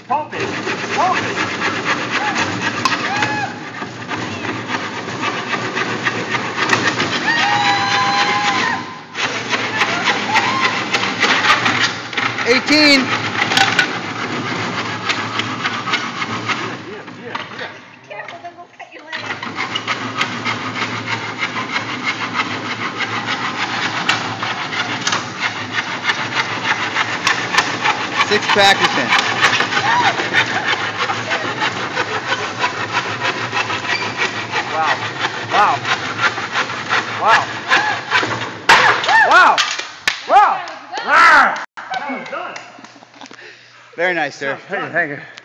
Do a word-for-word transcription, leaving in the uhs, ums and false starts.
Pump it. Pump it. eighteen. Careful, then we'll cut your leg. Six practicing. Wow. Wow. Wow. Wow. Wow. Wow. That was done. Very nice, sir. Thank you. Thank you.